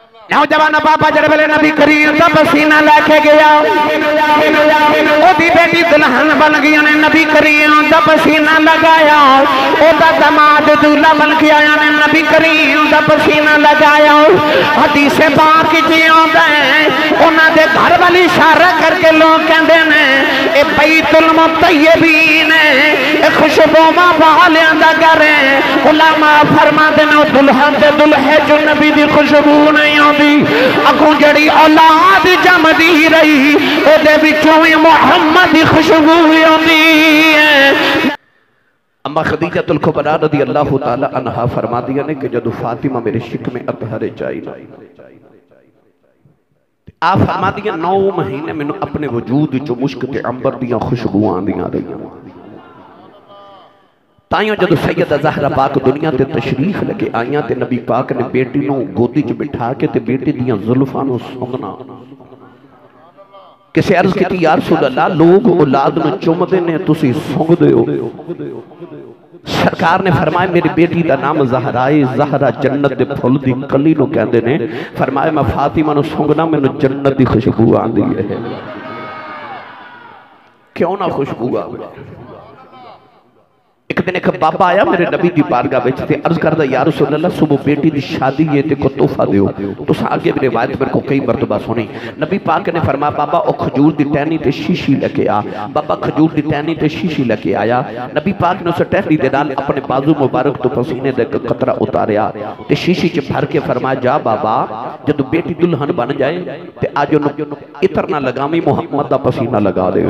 نوجوان بابا جڑے ویلے نبی کریم دا پسینہ لے کے گیا او دی بیٹی دلہن بن گئی نے نبی کریم دا پسینہ لگایا او دا داماد دولہا بن کے آیا نے نبی کریم دا پسینہ لگایا حدیث پاک جی آندا ہے انہاں دے گھر والی اشارہ کر کے لوگ کہندے نے اے بیت المطیبین اے خوشبو ماں والیاں دا گھر ہے علماء فرماندے نے دلہن تے دلہے جو نبی دی خوشبو نہیں اگوں جڑی اولاد جمدی رہی او دے وچوں محمد دی خوشبو ہوندی ہے۔ اما خدیجہ الکبریٰ رضی اللہ تعالی عنہا فرما دیا نے کہ جدو فاطمہ میرے شک میں اطہر چائی آپ فرما دیا 9 مہینے میں اپنے وجود جو مشک تے عمبر دیاں خوشبوان دیاں رہی تائیوں جدو سیدہ زہرہ پاک دنیا تے تشریف لگے آئیاں تے نبی پاک نے بیٹی نو گودی جو بٹھا کے تے بیٹی دیاں ظلفانو سنگنا کسے عرض کی تھی یا رسول اللہ لوگ اولاد میں چومدے نے تسی سنگ دے ہو سرکار نے فرمائے میری بیٹی دا نام زہرائے زہرہ جنت دے پھول دی کلی نو کہندے نے فرمائے میں فاطمہ نو سنگنا میں نو جنت دی خوشبو آن دی ہے کیوں نہ خوشبو آن دی ایک دن ایک بابا آیا میرے نبی دی بارگاہ بیچ تے عرض کردہ یا رسول اللہ صبح بیٹی دی شادی یہ تے کو تحفہ دیو تو سا آگے میرے روایت میرے کو کئی مرتبہ سنی نبی پاک نے فرمایا بابا او کھجور دی ٹہنی تے شیشی لگے آ بابا کھجور دی ٹہنی تے شیشی لگے آیا نبی پاک نے اسے ٹہنی دے ڈال اپنے بازو مبارک تو پسینے دے قطرہ اتاریا تے شیشی چے بھر کے فرمایا جا بابا جدو بیٹی دلہن بن جائے تے آجو اترنا لگامی محمد دا پسینہ لگا دے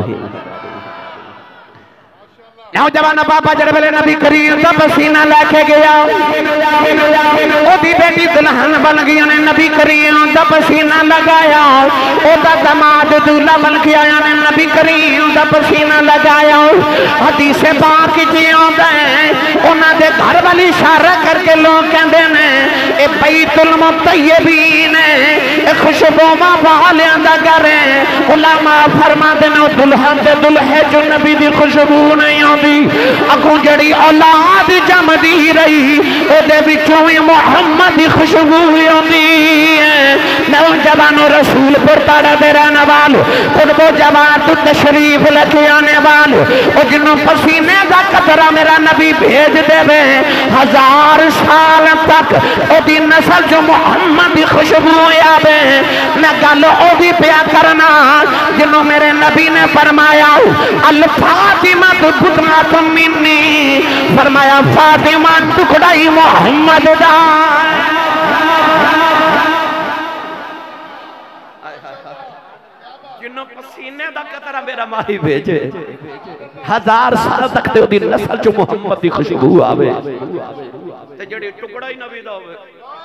نوجوان بابا جڑے ویلے نبی کریم دا پسینہ لے کے گیا او دی بیٹی دلہن بن گئی نے نبی کریم دا پسینہ لگایا او دا داماد دولہا بن کے آیا نے نبی کریم دا پسینہ لگایا حدیث پاک جی آندا ہے انہاں دے گھر والی اشارہ کر کے لوگ کہندے نے اے بیت المطیبین اے خوشبو ماں والیاں دا گھر ہے علماء فرماندے نے دلہن تے دلہے جو نبی دی خوشبو نہیں اگوں جڑی اولاد جمدی رہی او دے وچوں محمد دی خوشبو ہوندی ہے نوجوانو رسول پر پڑا دے رہنے والو خود وہ جوان تو تشریف لے آنے والو او جنوں پسینے دا قطرہ میرا نبی بھیج دے وے 1000 سال تک او دی نسل جو محمد دی خوشبو آوے میں گل او دی پیا کرنا جنوں میرے نبی نے فرمایا الفاطمہ تو بطنا منی فرمایا فاطمہ ٹکڑائی محمد دا جنہوں پسینے دا قطرہ میرا ماہی بھیجے 1000 سال تک تے دی نسل جو محمد دی خوشبو آوے تے جڑی ٹکڑائی نبی دا ہوئے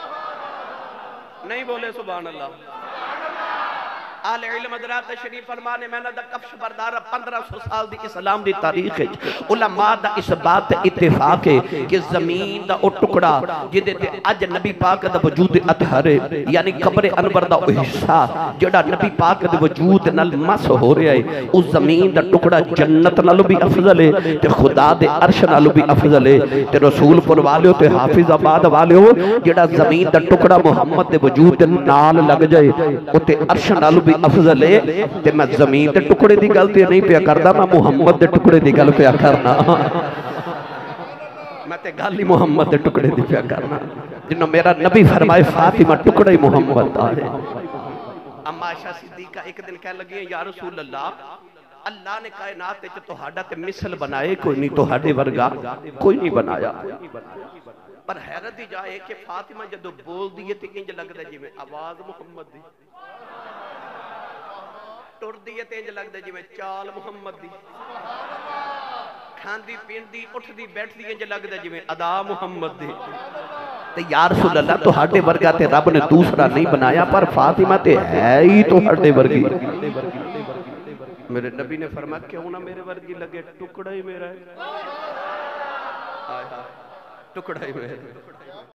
نہیں بولے سبحان اللہ آل علم حضرات تشریف فرمانے میں نے دا کفش بردار 1500 سال دی اسلام دی تاریخ ہے علماء دا اس بات اتفاق ہے کہ زمین دا او ٹکڑا جدے تے اج نبی پاک دا وجود اطہر ہے یعنی قبر انور دا حصہ جڑا نبی پاک دا وجود نال مس ہو رہا ہے اس زمین دا ٹکڑا جنت نالو بھی افضل ہے تے خدا دے عرش نالو بھی افضل ہے تے رسول پور والے ہو تے حافظ آباد والے ہو جڑا زمین دا ٹکڑا محمد دے وجود نال لگ جائے او تے عرش نالو بھی افضل ہے تے میں زمین دے ٹکڑے دی گل تے نہیں پیا کردا میں محمد دے ٹکڑے دی گل پیا کرنا میں تے گل ہی محمد دے ٹکڑے دی پیا کرنا جنہوں میرا نبی فرمائے فاطمہ ٹکڑے محمد دا ہے اما عائشہ صدیقہ ایک دن کہہ لگی یا رسول اللہ اللہ نے کائنات تے تہاڈا تے مثل بنائے کوئی نہیں تہاڈے ورگا کوئی نہیں بنایا پر حیرت ہی جائے کہ فاطمہ جدو بول دیئے تے انج لگ دے جی میں آواز محمد دی ٹر دیئے تے انج لگ دے جی میں چال محمد دی کھان دی پین دی اٹھ دی بیٹھ دی انج لگ دے جی میں ادا محمد دی تے یا رسول اللہ تو ہاٹے ورگا تے رب نے دوسرا نہیں بنایا پر فاطمہ تے ہے ہی تو ہاٹے ورگی میرے نبی نے فرمایا کیوں نہ میرے ورگی لگے ٹکڑا ہی میرا ہے ٹکڑا ہی میرا ہے